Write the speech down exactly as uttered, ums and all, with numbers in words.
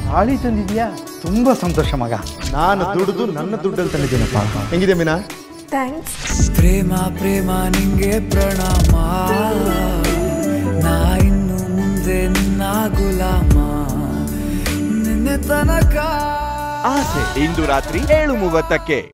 ತಾಳಿ ತಂದಿದ್ಯಾ? ತುಂಬಾ ಸಂತೋಷ ಮಗ. ನಾನು ದುಡಿದು ನನ್ನ ದುಡ್ಡಲ್ಲಿ ತಂದಿದ್ದೀನಪ್ಪ. ಹೆಂಗಿದೆ ಮೀನಾ? ಥ್ಯಾಂಕ್ಸ್. ಪ್ರೇಮ ಪ್ರೇಮ ನಿಂಗೆ ಪ್ರಣಾಮ, ನಾ ಇನ್ನು ಮುಂದೆ ನಿನ್ನ ಗುಲಾಮ, ನಿನ್ನೆ ತನಕ. ಆಸೆ ಇಂದು ರಾತ್ರಿ ಏಳು ಮೂವತ್ತಕ್ಕೆ.